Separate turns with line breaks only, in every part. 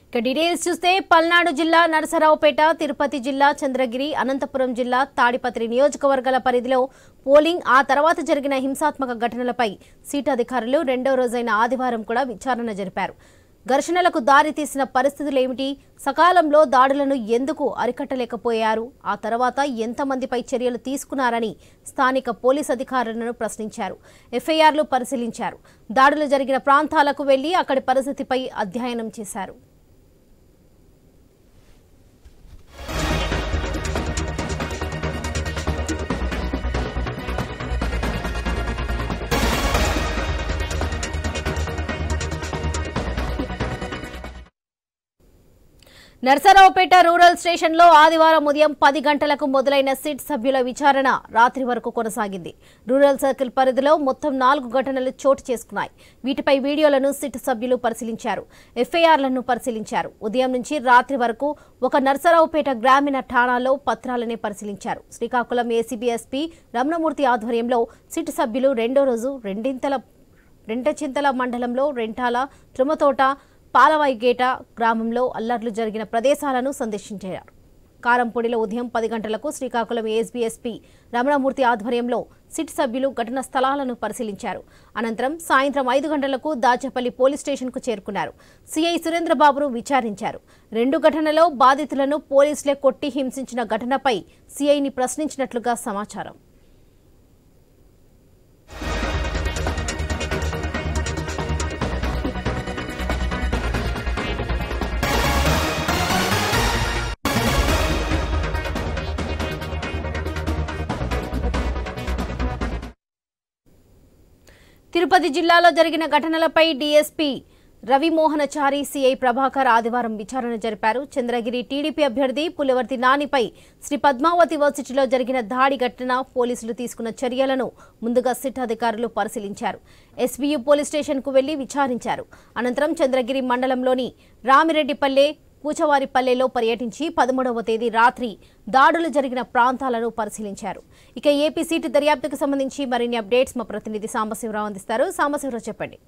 Details చూస్తే పల్నాడు జిల్లా నరసరావుపేట, తిరుపతి జిల్లా చంద్రగిరి, అనంతపురం జిల్లా తాడిపత్రి నియోజకవర్గాల పరిధిలో పోలింగ్, ఆ తర్వాత జరిగిన హింసాత్మక ఘటనలపై సీట్ అధికారులు రెండో రోజైన ఆదివారం కూడా విచారణ జరిపారు. ఘర్షణలకు దారి తీసిన పరిస్థితులేమిటి, సకాలంలో దాడులను ఎందుకు అరికట్టలేకపోయారు, ఆ తర్వాత ఎంతమందిపై చర్యలు తీసుకున్నారని స్థానిక పోలీస్ అధికారులను ప్రశ్నించారు. ఎఫ్ఐఆర్లు పరిశీలించారు. దాడులు జరిగిన ప్రాంతాలకు వెళ్లి అక్కడి పరిస్థితిపై అధ్యయనం చేశారు. నర్సరావుపేట రూరల్ స్టేషన్లో ఆదివారం ఉదయం 10 గంటలకు మొదలైన సిట్ సభ్యుల విచారణ రాత్రి వరకు కొనసాగింది. రూరల్ సర్కిల్ పరిధిలో మొత్తం 4 ఘటనలు చోటు చేసుకున్నాయి. వీటిపై వీడియోలను సిట్ సభ్యులు పరిశీలించారు. ఎఫ్ఐఆర్లను పరిశీలించారు. ఉదయం నుంచి రాత్రి వరకు ఒక నర్సరావుపేట గ్రామీణ ఠాణాలో పత్రాలని పరిశీలించారు. శ్రీకాకుళం ఏసీబీ ఎస్పీ రమణమూర్తి ఆధ్వర్యంలో సిట్ సభ్యులు రెండో రోజు రెంటచింతల మండలంలో రెంటాల, త్రుమతోట, పాలవాయిగేట గ్రామంలో అల్లర్లు జరిగిన ప్రదేశాలను సందర్శించారు. కారంపొడిలో ఉదయం 10 గంటలకు శ్రీకాకుళం ఏఎస్బీ ఎస్పీ రమణమూర్తి ఆధ్వర్యంలో సిట్ సభ్యులు ఘటనా స్థలాలను పరిశీలించారు. అనంతరం సాయంత్రం 5 గంటలకు దాచేపల్లి పోలీస్ స్టేషన్కు చేరుకున్నారు. సీఐ సురేంద్రబాబును విచారించారు. 2 ఘటనలో బాధితులను పోలీసులే కొట్టి హింసించిన ఘటనపై సీఐని ప్రశ్నించినట్లుగా సమాచారం. తిరుపతి జిల్లాలో జరిగిన ఘటనలపై డీఎస్పీ రవిమోహనచారి, సీఐ ప్రభాకర్ ఆదివారం విచారణ జరిపారు. చంద్రగిరి టీడీపీ అభ్యర్థి పులివర్తి నానిపై శ్రీ పద్మావతి వర్సిటీలో జరిగిన దాడి ఘటన, పోలీసులు తీసుకున్న చర్యలను ముందుగా సిట్ అధికారులు పరిశీలించారు. ఎస్బీయూ పోలీస్ స్టేషన్కు వెళ్లి విచారించారు. అనంతరం చంద్రగిరి మండలంలోని రామిరెడ్డిపల్లె, కూచవారిపల్లెలో పర్యటించి 13వ తేదీ రాత్రి దాడులు జరిగిన ప్రాంతాలను పరిశీలించారు. ఇక ఏపీ సీటు దర్యాప్తుకు సంబంధించి మరిన్ని అప్డేట్స్ మా ప్రతినిధి సాంబశివరావు అందిస్తారు. సాంబశివరావు, చెప్పండి.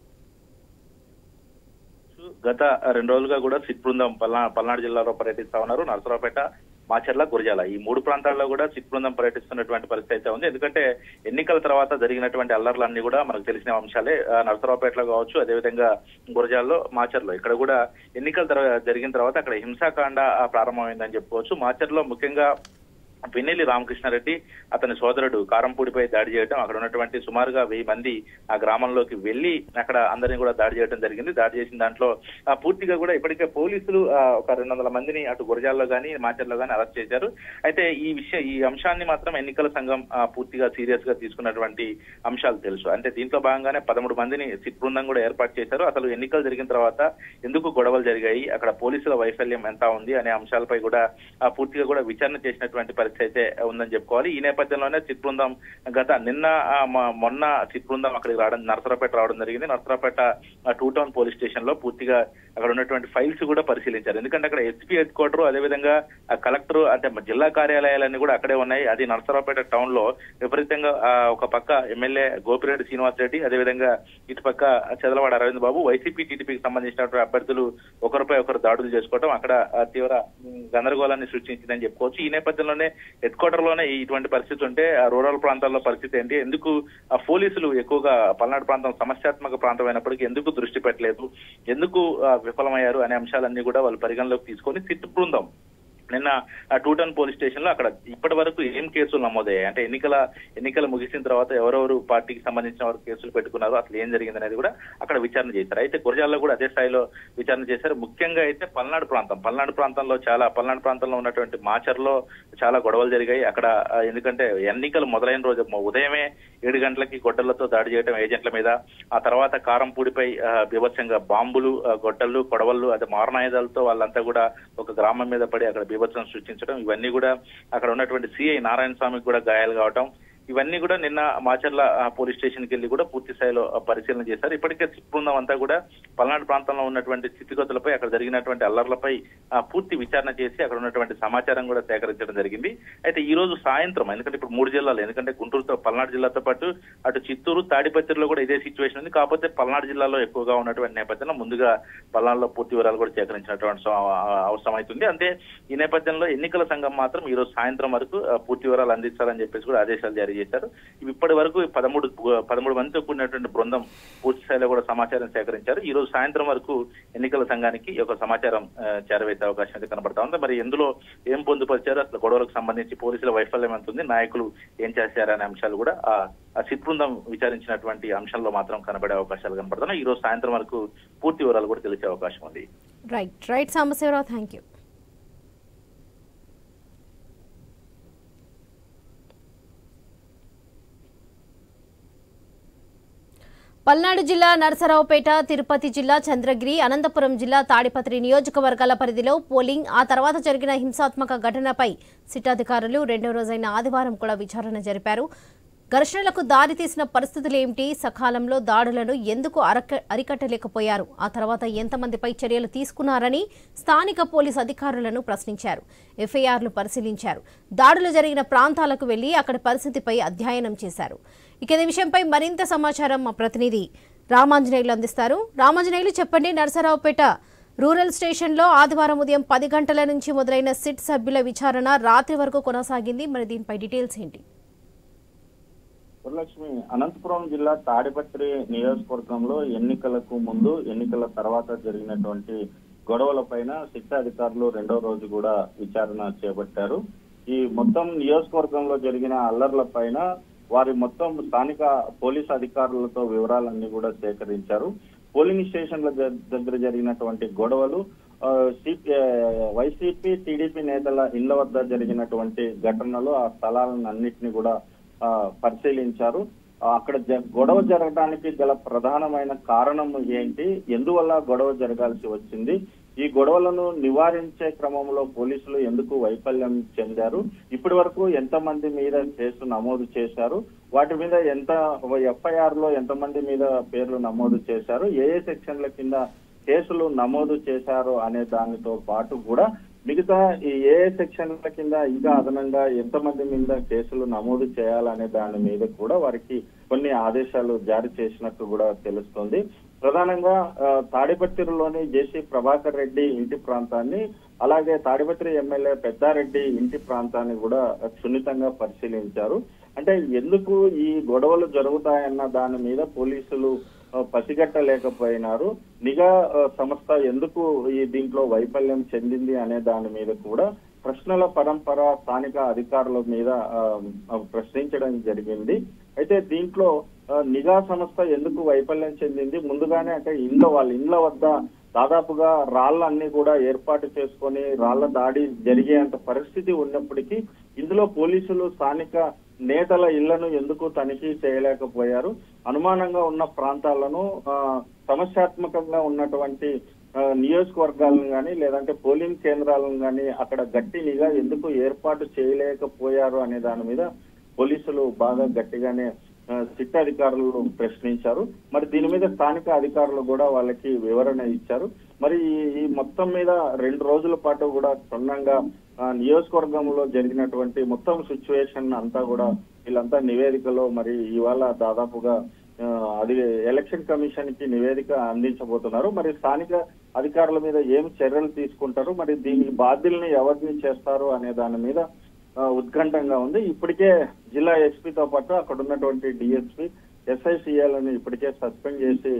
గత 2 రోజులుగా కూడా సిట్ బృందం పల్నాడు జిల్లాలో పర్యటిస్తా ఉన్నారు. నరసరావుపేట, మాచర్ల, గురజాల ఈ 3 ప్రాంతాల్లో కూడా సిట్ బృందం పర్యటిస్తున్నటువంటి పరిస్థితి అయితే ఉంది. ఎందుకంటే ఎన్నికల తర్వాత జరిగినటువంటి అల్లర్లన్నీ కూడా మనకు తెలిసిన అంశాలే. నరసరావుపేటలో కావచ్చు, అదేవిధంగా గురజాల్లో, మాచర్లో ఇక్కడ కూడా ఎన్నికల జరిగిన తర్వాత అక్కడ హింసాకాండ ప్రారంభమైందని చెప్పుకోవచ్చు. మాచర్లో ముఖ్యంగా పిన్నెల్లి రామకృష్ణారెడ్డి, అతని సోదరుడు కారంపూడిపై దాడి చేయడం, అక్కడ ఉన్నటువంటి సుమారుగా 1000 మంది ఆ గ్రామంలోకి వెళ్లి అక్కడ అందరినీ కూడా దాడి చేయడం జరిగింది. దాడి చేసిన దాంట్లో పూర్తిగా కూడా ఇప్పటికే పోలీసులు ఒక 200 మందిని అటు గురజాల్లో కానీ మాచర్లో కానీ అరెస్ట్ చేశారు. అయితే ఈ అంశాన్ని మాత్రం ఎన్నికల సంఘం పూర్తిగా సీరియస్ గా తీసుకున్నటువంటి అంశాలు తెలుసు. అంటే దీంట్లో భాగంగానే 13 మందిని సిట్ బృందం కూడా ఏర్పాటు చేశారు. అసలు ఎన్నికలు జరిగిన తర్వాత ఎందుకు గొడవలు జరిగాయి, అక్కడ పోలీసుల వైఫల్యం ఎంత ఉంది అనే అంశాలపై కూడా పూర్తిగా కూడా విచారణ చేసినటువంటి పరిస్థితి అయితే ఉందని చెప్పుకోవాలి. ఈ నేపథ్యంలోనే సిట్ బృందం మొన్న సిట్ బృందం అక్కడికి నరసరావుపేట రావడం జరిగింది. నరసరావుపేట 2 టౌన్ పోలీస్ స్టేషన్ లో పూర్తిగా అక్కడ ఉన్నటువంటి ఫైల్స్ కూడా పరిశీలించారు. ఎందుకంటే అక్కడ ఎస్పీ హెడ్ క్వార్టర్, అదేవిధంగా కలెక్టర్ అంటే జిల్లా కార్యాలయాలన్నీ కూడా అక్కడే ఉన్నాయి. అది నరసరావుపేట టౌన్ లో విపరీతంగా ఒక పక్క ఎమ్మెల్యే గోపిరెడ్డి శ్రీనివాస్ రెడ్డి, అదేవిధంగా ఇటు పక్క చదలవాడ అరవింద్ బాబు, వైసీపీ టీడీపీకి సంబంధించినటువంటి అభ్యర్థులు ఒకరిపై ఒకరు దాడులు చేసుకోవడం అక్కడ తీవ్ర గందరగోళాన్ని సృష్టించిందని చెప్పుకోవచ్చు. ఈ నేపథ్యంలోనే హెడ్ క్వార్టర్ లోనే ఇటువంటి పరిస్థితి ఉంటే రూరల్ ప్రాంతాల్లో పరిస్థితి ఏంటి, ఎందుకు పోలీసులు ఎక్కువగా పల్నాడు ప్రాంతం సమస్యాత్మక ప్రాంతం అయినప్పటికీ ఎందుకు దృష్టి పెట్టలేదు, ఎందుకు విఫలమయ్యారు అనే అంశాలన్నీ కూడా వాళ్ళు పరిగణలోకి తీసుకొని సిట్ బృందం నిన్న 2 టౌన్ పోలీస్ స్టేషన్ లో అక్కడ ఇప్పటి వరకు ఏం కేసులు నమోదయ్యాయి, అంటే ఎన్నికలు ముగిసిన తర్వాత ఎవరెవరు పార్టీకి సంబంధించిన వారు కేసులు పెట్టుకున్నారు, అసలు ఏం జరిగింది అనేది కూడా అక్కడ విచారణ చేశారు. అయితే గురజాల్లో కూడా అదే స్థాయిలో విచారణ చేశారు. ముఖ్యంగా అయితే పల్నాడు ప్రాంతంలో ఉన్నటువంటి మాచర్లో చాలా గొడవలు జరిగాయి. అక్కడ ఎందుకంటే ఎన్నికలు మొదలైన రోజు ఉదయమే 7 గంటలకి గొడ్డలతో దాడి చేయడం ఏజెంట్ల మీద, ఆ తర్వాత కారంపూడిపై బీభత్సంగా బాంబులు, గొడ్డళ్ళు, కొడవళ్ళు, అదే మారణాయుధాలతో వాళ్ళంతా కూడా ఒక గ్రామం మీద పడి అక్కడ బీభత్సం సృష్టించడం, ఇవన్నీ కూడా అక్కడ ఉన్నటువంటి సిఐ నారాయణ స్వామికి కూడా గాయాలు కావటం, ఇవన్నీ కూడా నిన్న మాచర్ల పోలీస్ స్టేషన్ కి వెళ్లి కూడా పూర్తి స్థాయిలో పరిశీలన చేశారు. ఇప్పటికే సిట్ బృందం అంతా కూడా పల్నాడు ప్రాంతంలో ఉన్నటువంటి స్థితిగతులపై, అక్కడ జరిగినటువంటి అల్లర్లపై పూర్తి విచారణ చేసి అక్కడ ఉన్నటువంటి సమాచారం కూడా సేకరించడం జరిగింది. అయితే ఈ రోజు సాయంత్రం, ఎందుకంటే ఇప్పుడు 3 జిల్లాలు, ఎందుకంటే గుంటూరుతో పల్నాడు జిల్లాతో పాటు అటు చిత్తూరు, తాడిపత్రిలో కూడా ఇదే సిచ్యువేషన్ ఉంది. కాకపోతే పల్నాడు జిల్లాలో ఎక్కువగా ఉన్నటువంటి నేపథ్యంలో ముందుగా పల్నాడులో పూర్తి వివరాలు కూడా సేకరించినటువంటి అవసరం అవుతుంది. అంటే ఈ నేపథ్యంలో ఎన్నికల సంఘం మాత్రం ఈ రోజు సాయంత్రం వరకు పూర్తి వివరాలు అందించాలని చెప్పేసి కూడా ఆదేశాలు జారీ చేశారు. ఇప్పటి వరకు 13 మందితో కూడినటువంటి బృందం పూర్తి స్థాయిలో కూడా సమాచారం సేకరించారు. ఈ రోజు సాయంత్రం వరకు ఎన్నికల సంఘానికి ఒక సమాచారం చేరవేసే అవకాశం అయితే కనబడతా ఉంది. మరి ఎందులో ఏం పొందుపరిచారు, అసలు గొడవలకు సంబంధించి పోలీసుల వైఫల్యం ఎంత ఉంది, నాయకులు ఏం చేశారనే అంశాలు కూడా ఆ సిట్ బృందం విచారించినటువంటి అంశంలో మాత్రం కనబడే అవకాశాలు కనబడుతున్నాయి. ఈ రోజు సాయంత్రం వరకు పూర్తి వివరాలు కూడా తెలిసే అవకాశం ఉంది.
Right Sambasivarao, thank you. Palnadu జిల్లా నరసరావుపేట, తిరుపతి జిల్లా చంద్రగిరి, అనంతపురం జిల్లా తాడిపత్రి నియోజకవర్గాల పరిధిలో పోలింగ్, ఆ తర్వాత జరిగిన హింసాత్మక ఘటనపై సిట్ అధికారులు 2వ రోజైన ఆదివారం కూడా విచారణ జరిపారు. ఘర్షణలకు దారితీసిన పరిస్థితులేమిటి, సకాలంలో దాడులను ఎందుకు అరికట్టలేకపోయారు, ఆ తర్వాత ఎంతమందిపై చర్యలు తీసుకున్నారని స్థానిక పోలీసు అధికారులను ప్రశ్నించారు. ఎఫ్ఐఆర్లు పరిశీలించారు. దాడులు జరిగిన ప్రాంతాలకు వెళ్లి అక్కడి పరిస్థితిపై అధ్యయనం చేశారు. ఇక ఈ విషయంపై మరింత సమాచారం మా ప్రతినిధి రామాంజనేయులు అందిస్తారు. రామాంజనేయులు, చెప్పండి. నరసరావుపేట రూరల్ స్టేషన్లో ఆదివారం ఉదయం 10 గంటల నుంచి మొదలైన సిట్ సభ్యుల విచారణ రాత్రి వరకు కొనసాగింది. మరి దీనిపై డీటెయిల్స్ ఏంటి?
వరలక్ష్మి, అనంతపురం జిల్లా తాడిపత్రి నియోజకవర్గంలో ఎన్నికలకు ముందు, ఎన్నికల తర్వాత జరిగినటువంటి గొడవలపైన సిట్ అధికారులు 2వ రోజు కూడా విచారణ చేపట్టారు. ఈ మొత్తం నియోజకవర్గంలో జరిగిన అల్లర్లపైన వారి మొత్తం స్థానిక పోలీసు అధికారులతో వివరాలన్నీ కూడా సేకరించారు. పోలింగ్ స్టేషన్ల దగ్గర జరిగినటువంటి గొడవలు, వైసీపీ, టీడీపీ నేతల ఇళ్ల వద్ద జరిగినటువంటి ఘటనలు, ఆ స్థలాలన్నింటినీ కూడా పరిశీలించారు. అక్కడ గొడవ జరగడానికి గల ప్రధానమైన కారణం ఏంటి, ఎందువల్ల గొడవ జరగాల్సి వచ్చింది, ఈ గొడవలను నివారించే క్రమంలో పోలీసులు ఎందుకు వైఫల్యం చెందారు, ఇప్పటి వరకు ఎంతమంది మీద కేసు నమోదు చేశారు, వాటి మీద ఎఫ్ఐఆర్ లో ఎంతమంది మీద పేర్లు నమోదు చేశారు, ఏ సెక్షన్ల కింద కేసులు నమోదు చేశారు అనే దానితో పాటు కూడా మిగతా ఈ ఏ సెక్షన్ల కింద ఇంకా అదనంగా ఎంతమంది మీద కేసులు నమోదు చేయాలనే దాని మీద కూడా వారికి కొన్ని ఆదేశాలు జారీ చేసినట్టు కూడా తెలుస్తోంది. ప్రధానంగా తాడిపత్రిలోని జేసీ ప్రభాకర్ రెడ్డి ఇంటి ప్రాంతాన్ని, అలాగే తాడిపత్రి ఎమ్మెల్యే పెద్దారెడ్డి ఇంటి ప్రాంతాన్ని కూడా సున్నితంగా పరిశీలించారు. అంటే ఎందుకు ఈ గొడవలు జరుగుతాయన్న దాని మీద పోలీసులు పసిగట్టలేకపోయినారు, నిఘా సంస్థ ఎందుకు ఈ దీంట్లో వైఫల్యం చెందింది అనే దాని మీద కూడా ప్రశ్నల పరంపర స్థానిక అధికారుల మీద ప్రశ్నించడం జరిగింది. అయితే దీంట్లో నిఘా సంస్థ ఎందుకు వైఫల్యం చెందింది, ముందుగానే అంటే వాళ్ళ ఇండ్ల వద్ద దాదాపుగా రాళ్లన్నీ కూడా ఏర్పాటు చేసుకొని రాళ్ల దాడి జరిగేంత పరిస్థితి ఉన్నప్పటికీ ఇందులో పోలీసులు స్థానిక నేతల ఇళ్లను ఎందుకు తనిఖీ చేయలేకపోయారు, అనుమానంగా ఉన్న ప్రాంతాలను, సమస్యాత్మకంగా ఉన్నటువంటి నియోజకవర్గాలను కానీ లేదంటే పోలింగ్ కేంద్రాలను కానీ అక్కడ గట్టి నిఘా ఎందుకు ఏర్పాటు చేయలేకపోయారు అనే దాని మీద పోలీసులు బాగా గట్టిగానే సిట్ అధికారులు ప్రశ్నించారు. మరి దీని మీద స్థానిక అధికారులు కూడా వాళ్ళకి వివరణ ఇచ్చారు. మరి ఈ మొత్తం మీద 2 రోజుల పాటు కూడా క్షుణ్ణంగా నియోజకవర్గంలో జరిగినటువంటి మొత్తం సిచ్యువేషన్ అంతా కూడా వీళ్ళంతా నివేదికలో మరి ఇవాళ దాదాపుగా అది ఎలక్షన్ కమిషన్ కి నివేదిక అందించబోతున్నారు. మరి స్థానిక అధికారుల మీద ఏం చర్యలు తీసుకుంటారు, మరి దీనికి బాధ్యుల్ని ఎవరిని చేస్తారు అనే దాని మీద ఉత్కంఠంగా ఉంది. ఇప్పటికే జిల్లా ఎస్పీతో పాటు అక్కడ ఉన్నటువంటి డిఎస్పీ, ఎస్ఐసిఎలను ఇప్పటికే సస్పెండ్ చేసి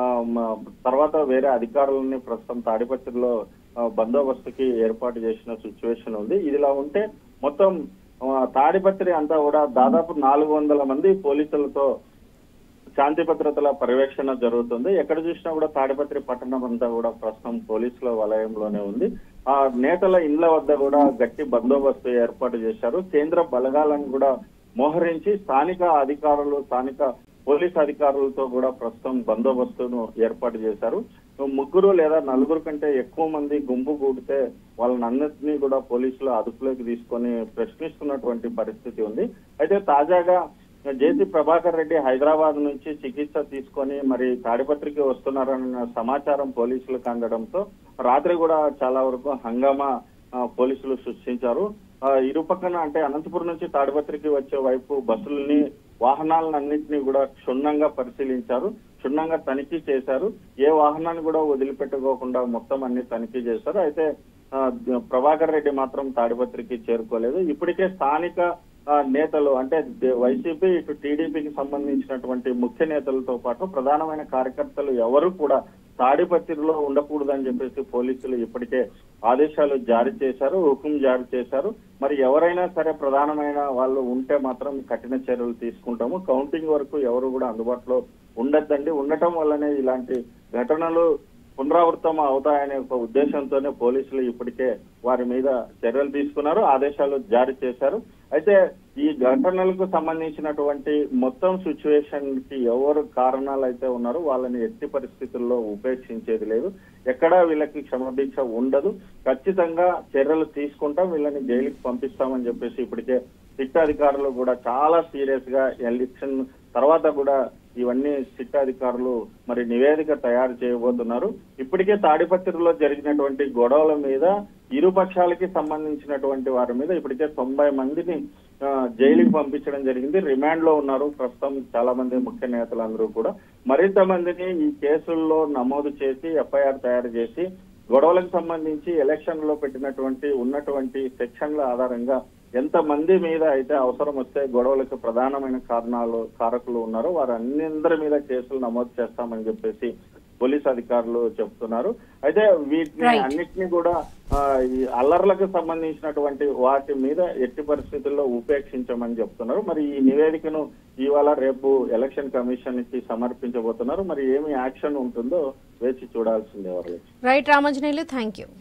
తర్వాత వేరే అధికారులని ప్రస్తుతం తాడిపత్రిలో బందోబస్తుకి ఏర్పాటు చేసిన సిచ్యువేషన్ ఉంది. ఇదిలా ఉంటే మొత్తం తాడిపత్రి అంతా కూడా దాదాపు 400 మంది పోలీసులతో శాంతి భద్రతల పర్యవేక్షణ జరుగుతుంది. ఎక్కడ చూసినా కూడా తాడిపత్రి పట్టణం అంతా కూడా ప్రస్తుతం పోలీసుల వలయంలోనే ఉంది. ఆ నేతల ఇండ్ల వద్ద కూడా గట్టి బందోబస్తు ఏర్పాటు చేశారు. కేంద్ర బలగాలను కూడా మోహరించి స్థానిక అధికారులు, స్థానిక పోలీస్ అధికారులతో కూడా ప్రస్తుతం బందోబస్తును ఏర్పాటు చేశారు. ముగ్గురు లేదా నలుగురు కంటే ఎక్కువ మంది గుంపు కూడితే వాళ్ళనందరినీ కూడా పోలీసులు అదుపులోకి తీసుకొని ప్రశ్నిస్తున్నటువంటి పరిస్థితి ఉంది. అయితే తాజాగా జేసీ ప్రభాకర్ రెడ్డి హైదరాబాద్ నుంచి చికిత్స తీసుకొని మరి తాడిపత్రికి వస్తున్నారన్న సమాచారం పోలీసులకు అందడంతో రాత్రి కూడా చాలా వరకు హంగామా పోలీసులు సృష్టించారు. ఇరుపక్కన అంటే అనంతపురం నుంచి తాడిపత్రికి వచ్చే వైపు బస్సులని వాహనాలన్నింటినీ కూడా క్షుణ్ణంగా పరిశీలించారు, క్షుణ్ణంగా తనిఖీ చేశారు. ఏ వాహనాన్ని కూడా వదిలిపెట్టుకోకుండా మొత్తం అన్ని తనిఖీ చేశారు. అయితే ప్రభాకర్ రెడ్డి మాత్రం తాడిపత్రికి చేరుకోలేదు. ఇప్పటికే స్థానిక నేతలు అంటే వైసీపీ ఇటు టీడీపీకి సంబంధించినటువంటి ముఖ్య నేతలతో పాటు ప్రధానమైన కార్యకర్తలు ఎవరు కూడా తాడిపత్రిలో ఉండకూడదని చెప్పేసి పోలీసులు ఇప్పటికే ఆదేశాలు జారీ చేశారు, హుకుం జారీ చేశారు. మరి ఎవరైనా సరే ప్రధానమైన వాళ్ళు ఉంటే మాత్రం కఠిన చర్యలు తీసుకుంటాము. కౌంటింగ్ వరకు ఎవరు కూడా అందుబాటులో ఉండద్దండి. ఉండటం వల్లనే ఇలాంటి ఘటనలు పునరావృతం అవుతాయనే ఒక ఉద్దేశంతోనే పోలీసులు ఇప్పటికే వారి మీద చర్యలు తీసుకున్నారు, ఆదేశాలు జారీ చేశారు. అయితే ఈ ఘటనలకు సంబంధించినటువంటి మొత్తం సిచ్యువేషన్ కి ఎవరు కారణాలు అయితే ఉన్నారో వాళ్ళని ఎట్టి పరిస్థితుల్లో ఉపేక్షించేది లేదు. ఎక్కడా వీళ్ళకి క్షమాభిక్ష ఉండదు. ఖచ్చితంగా చర్యలు తీసుకుంటాం, వీళ్ళని జైలుకి పంపిస్తామని చెప్పేసి ఇప్పటికే సిట్ అధికారులు కూడా చాలా సీరియస్ గా ఎలక్షన్ తర్వాత కూడా ఇవన్నీ సిట్ అధికారులు మరి నివేదిక తయారు చేయబోతున్నారు. ఇప్పటికే తాడిపత్రిలో జరిగినటువంటి గొడవల మీద ఇరు పక్షాలకి సంబంధించినటువంటి వారి మీద ఇప్పటికే 90 మందిని జైలుకి పంపించడం జరిగింది. రిమాండ్ లో ఉన్నారు ప్రస్తుతం చాలా మంది ముఖ్య నేతలందరూ కూడా. మరింత మందిని ఈ కేసుల్లో నమోదు చేసి ఎఫ్ఐఆర్ తయారు చేసి గొడవలకు సంబంధించి ఎలక్షన్ లో ఉన్నటువంటి సెక్షన్ల ఆధారంగా ఎంత మంది మీద అయితే అవసరం వస్తే గొడవలకు ప్రధానమైన కారకులు ఉన్నారో వారందరి మీద కేసులు నమోదు చేస్తామని చెప్పేసి పోలీస్ అధికారులు చెప్తున్నారు. అయితే వీటిని అన్నిటినీ కూడా ఈ అల్లర్లకు సంబంధించినటువంటి వాటి మీద ఎట్టి పరిస్థితుల్లో ఉపేక్షించమని చెప్తున్నారు. మరి ఈ నివేదికను ఇవాళ రేపు ఎలక్షన్ కమిషన్ కి సమర్పించబోతున్నారు. మరి ఏమి యాక్షన్ ఉంటుందో వేచి చూడాల్సిందే.
Right Ramanjaneyulu, thank you.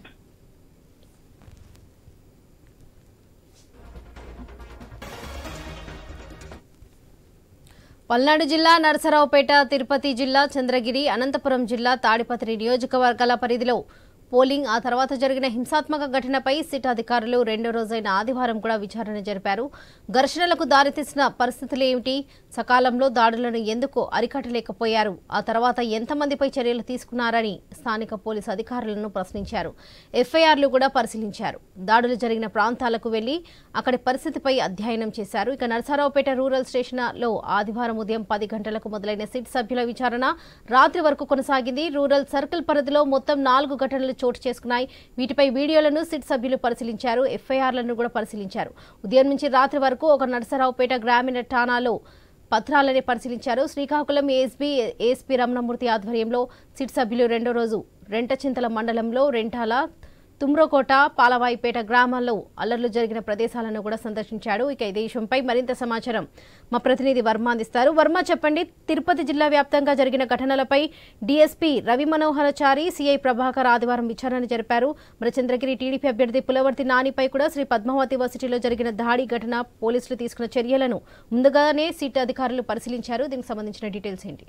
Palnadu జిల్లా నరసరావుపేట, తిరుపతి జిల్లా చంద్రగిరి, అనంతపురం జిల్లా తాడిపత్రి నియోజకవర్గాల పరిధిలో పోలింగ్, ఆ తర్వాత జరిగిన హింసాత్మక ఘటనపై సిట్ అధికారులు రెండో రోజైన ఆదివారం కూడా విచారణ జరిపారు. ఘర్షణలకు దారితీసిన పరిస్థితులు ఏమిటి, సకాలంలో దాడులను ఎందుకు అరికట్టలేకపోయారు, ఆ తర్వాత ఎంతమందిపై చర్యలు తీసుకున్నారని స్థానిక పోలీసు అధికారులను ప్రశ్నించారు. ఎఫ్ఐఆర్లు కూడా పరిశీలించారు. దాడులు జరిగిన ప్రాంతాలకు వెళ్లి అక్కడి పరిస్థితిపై అధ్యయనం చేశారు. ఇక నరసరావుపేట రూరల్ స్టేషన్లో ఆదివారం ఉదయం 10 గంటలకు మొదలైన సిట్ సభ్యుల విచారణ రాత్రి వరకు కొనసాగింది. రూరల్ సర్కిల్ పరిధిలో మొత్తం 4 ఘటనలు చోటు చేసుకున్నాయి. వీటిపై వీడియోలను సిట్ సభ్యులు పరిశీలించారు, ఎఫ్ఐఆర్లను కూడా పరిశీలించారు. ఉదయం నుంచి రాత్రి వరకు ఒక నరసరావుపేట గ్రామీణ ఠాణాలో పత్రాలని పరిశీలించారు. శ్రీకాకుళం ఏఎస్పీ రమణమూర్తి ఆధ్వర్యంలో సిట్ సభ్యులు రెండో రోజు రెంటచింతల మండలంలో రెంటాల, తుమ్రోకోట, పాలవాయిపేట గ్రామాల్లో అల్లర్లు జరిగిన ప్రదేశాలను కూడా సందర్శించాడు. ఇక ఇదే విషయంపై మరింత సమాచారం మా ప్రతినిధి వర్మ అందిస్తారు. వర్మ, చెప్పండి, తిరుపతి జిల్లా వ్యాప్తంగా జరిగిన ఘటనలపై డీఎస్పీ రవి మనోహరచారి, సిఐ ప్రభాకర్ ఆదివారం విచారణ జరిపారు. మరి చంద్రగిరి టీడీపీ అభ్యర్థి పులవర్తి నానిపై కూడా శ్రీ పద్మావతి వర్సిటీలో జరిగిన దాడి ఘటన పోలీసులు తీసుకున్న చర్యలను ముందుగానే సిట్ అధికారులు పరిశీలించారు. దీనికి సంబంధించిన డీటెయిల్స్ ఏంటి?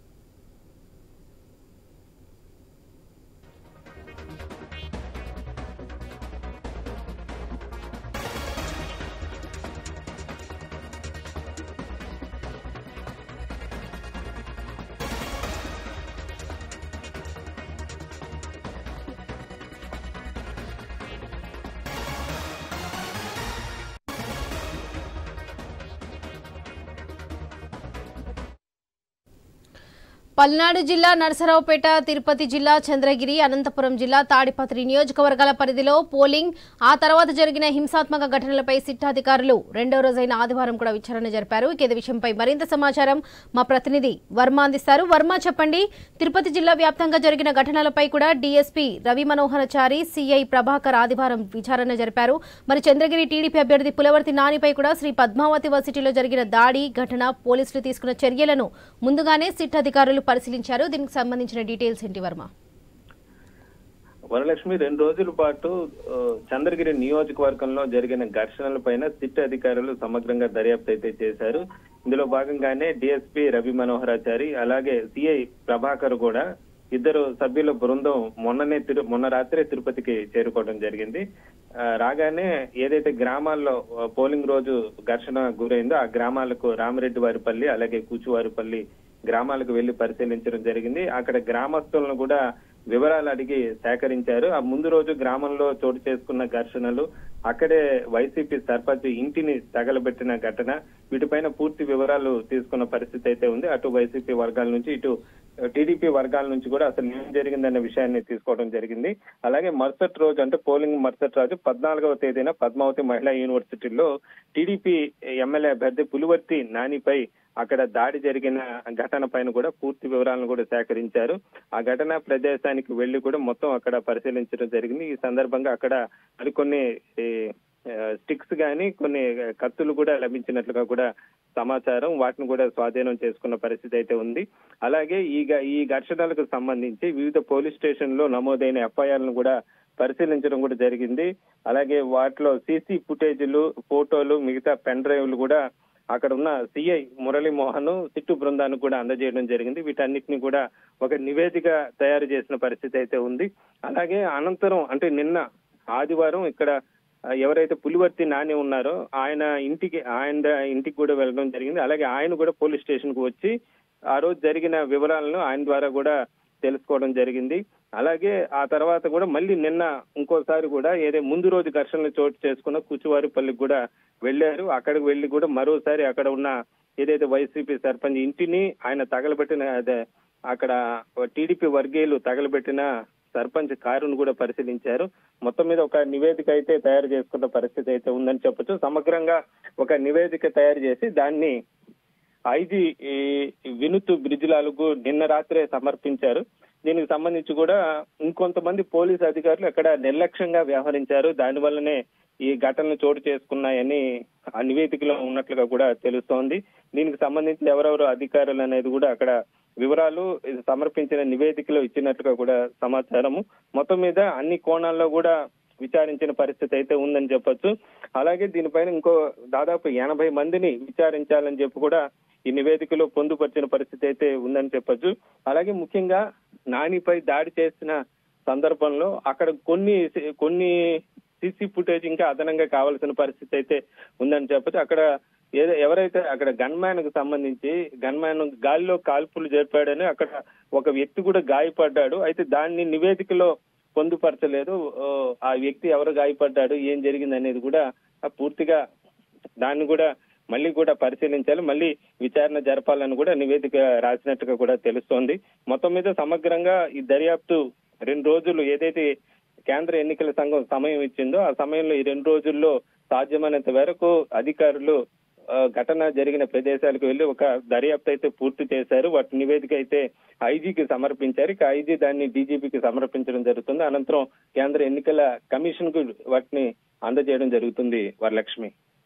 పల్నాడు జిల్లా నరసరావుపేట, తిరుపతి జిల్లా చంద్రగిరి, అనంతపురం జిల్లా తాడిపత్రి నియోజకవర్గాల పరిధిలో పోలింగ్, ఆ తర్వాత జరిగిన హింసాత్మక ఘటనలపై సిట్ అధికారులు రెండో రోజైన ఆదివారం కూడా విచారణ జరిపారు. ఇదే విషయంపై మరింత సమాచారం మా ప్రతినిధి వర్మ అందిస్తారు. వర్మ, చెప్పండి, తిరుపతి జిల్లా వ్యాప్తంగా జరిగిన ఘటనలపై కూడా డీఎస్పీ రవి మనోహరచారి, సిఐ ప్రభాకర్ ఆదివారం విచారణ జరిపారు. మరి చంద్రగిరి టీడీపీ అభ్యర్థి పులవర్తి నానిపై కూడా శ్రీ పద్మావతి వర్సిటీలో జరిగిన దాడి ఘటన పోలీసులు తీసుకున్న చర్యలను ముందుగానే సిట్ అధికారులు పరిశీలించారు. దీనికి సంబంధించిన డీటెయిల్స్ ఏంటి వర్మ?
వరలక్ష్మి, 2 రోజుల పాటు చంద్రగిరి నియోజకవర్గంలో జరిగిన ఘర్షణలపైన సిట్ అధికారులు సమగ్రంగా దర్యాప్తు అయితే చేశారు. ఇందులో భాగంగానే డిఎస్పీ రవి మనోహరాచారి అలాగే సిఐ ప్రభాకర్ కూడా ఇద్దరు సభ్యుల బృందం మొన్న రాత్రే తిరుపతికి చేరుకోవడం జరిగింది. రాగానే ఏదైతే గ్రామాల్లో పోలింగ్ రోజు ఘర్షణ గురైందో ఆ గ్రామాలకు రామిరెడ్డి వారిపల్లి అలాగే కూచువారిపల్లి గ్రామాలకు వెళ్లి పరిశీలించడం జరిగింది. అక్కడ గ్రామస్తులను కూడా వివరాలు అడిగి సేకరించారు. ఆ ముందు రోజు గ్రామంలో చోటు చేసుకున్న ఘర్షణలు, అక్కడే వైసీపీ సర్పంచ్ ఇంటిని తగలబెట్టిన ఘటన, వీటిపైన పూర్తి వివరాలు తీసుకున్న పరిస్థితి అయితే ఉంది. అటు వైసీపీ వర్గాల నుంచి ఇటు టీడీపీ వర్గాల నుంచి కూడా అసలు ఏం జరిగిందన్న విషయాన్ని తీసుకోవడం జరిగింది. అలాగే మరుసటి రోజు అంటే పోలింగ్ మరుసటి రోజు 14వ తేదీన పద్మావతి మహిళా యూనివర్సిటీలో టీడీపీ ఎమ్మెల్యే అభ్యర్థి పులివర్తి నానిపై అక్కడ దాడి జరిగిన ఘటన పైన కూడా పూర్తి వివరాలను కూడా సేకరించారు. ఆ ఘటన ప్రదేశానికి వెళ్లి కూడా మొత్తం అక్కడ పరిశీలించడం జరిగింది. ఈ సందర్భంగా అక్కడ మరికొన్ని స్టిక్స్ గాని కొన్ని కత్తులు కూడా లభించినట్లుగా కూడా సమాచారం, వాటిని కూడా స్వాధీనం చేసుకున్న పరిస్థితి అయితే ఉంది. అలాగే ఈ ఘర్షణలకు సంబంధించి వివిధ పోలీస్ స్టేషన్ లో నమోదైన ఎఫ్ఐఆర్లను కూడా పరిశీలించడం కూడా జరిగింది. అలాగే వాటిలో సీసీ ఫుటేజీలు, ఫోటోలు, మిగతా పెన్ డ్రైవ్లు కూడా అక్కడ ఉన్న సిఐ మురళీమోహన్ సిట్టు బృందానికి కూడా అందజేయడం జరిగింది. వీటన్నిటిని కూడా ఒక నివేదిక తయారు చేసిన పరిస్థితి అయితే ఉంది. అలాగే అనంతరం అంటే నిన్న ఆదివారం ఇక్కడ ఎవరైతే పులివర్తి నాని ఉన్నారో ఆయన ఇంటికి కూడా వెళ్ళడం జరిగింది. అలాగే ఆయన కూడా పోలీస్ స్టేషన్ కు వచ్చి ఆ రోజు జరిగిన వివరాలను ఆయన ద్వారా కూడా తెలుసుకోవడం జరిగింది. అలాగే ఆ తర్వాత కూడా మళ్ళీ నిన్న ఇంకోసారి కూడా ముందు రోజు ఘర్షణలు చోటు చేసుకున్న కూచువారిపల్లికి కూడా వెళ్లారు. అక్కడికి వెళ్లి కూడా మరోసారి అక్కడ ఉన్న ఏదైతే వైసీపీ సర్పంచ్ ఇంటిని ఆయన తగలబెట్టిన అక్కడ టీడీపీ వర్గీయులు తగలబెట్టిన సర్పంచ్ కారును కూడా పరిశీలించారు. మొత్తం మీద ఒక నివేదిక అయితే తయారు చేసుకున్న పరిస్థితి అయితే ఉందని చెప్పొచ్చు. సమగ్రంగా ఒక నివేదిక తయారు చేసి దాన్ని ఐజీ వినూత్ బ్రిజిలాలకు నిన్న రాత్రే సమర్పించారు. దీనికి సంబంధించి కూడా ఇంకొంతమంది పోలీసు అధికారులు అక్కడ నిర్లక్ష్యంగా వ్యవహరించారు, దానివల్లనే ఈ ఘటనలు చోటు చేసుకున్నాయని ఆ నివేదికలో ఉన్నట్లుగా కూడా తెలుస్తోంది. దీనికి సంబంధించి ఎవరెవరు అధికారులు అనేది కూడా అక్కడ వివరాలు సమర్పించిన నివేదికలో ఇచ్చినట్లుగా కూడా సమాచారము. మొత్తం మీద అన్ని కోణాల్లో కూడా విచారించిన పరిస్థితి అయితే ఉందని చెప్పొచ్చు. అలాగే దీనిపైన ఇంకో దాదాపు 80 మందిని విచారించాలని చెప్పి కూడా ఈ నివేదికలో పొందుపరిచిన పరిస్థితి అయితే ఉందని చెప్పొచ్చు. అలాగే ముఖ్యంగా నానిపై దాడి చేసిన సందర్భంలో అక్కడ కొన్ని సీసీ ఫుటేజ్ ఇంకా అదనంగా కావాల్సిన పరిస్థితి అయితే ఉందని చెప్పొచ్చు. అక్కడ ఎవరైతే అక్కడ గన్ మ్యాన్ కు సంబంధించి గాలిలో కాల్పులు జరిపాడని అక్కడ ఒక వ్యక్తి కూడా గాయపడ్డాడు. అయితే దాన్ని నివేదికలో పొందుపరచలేదు. ఆ వ్యక్తి ఎవరు గాయపడ్డాడు, ఏం జరిగింది అనేది కూడా పూర్తిగా దాన్ని కూడా మళ్ళీ కూడా పరిశీలించాలి, మళ్ళీ విచారణ జరపాలని కూడా నివేదిక రాసినట్టుగా కూడా తెలుస్తోంది. మొత్తం మీద సమగ్రంగా ఈ దర్యాప్తు 2 రోజులు ఏదైతే కేంద్ర ఎన్నికల సంఘం సమయం ఇచ్చిందో ఆ సమయంలో ఈ 2 రోజుల్లో సాధ్యమైనంత వరకు అధికారులు ఘటన జరిగిన ప్రదేశాలకు వెళ్లి ఒక దర్యాప్తు అయితే పూర్తి చేశారు. వాటి నివేదిక అయితే ఐజీకి సమర్పించారు. ఇక ఐజీ దాన్ని డీజీపీకి సమర్పించడం జరుగుతుంది. అనంతరం కేంద్ర ఎన్నికల కమిషన్ కు వాటిని అందజేయడం జరుగుతుంది. వరలక్ష్మి.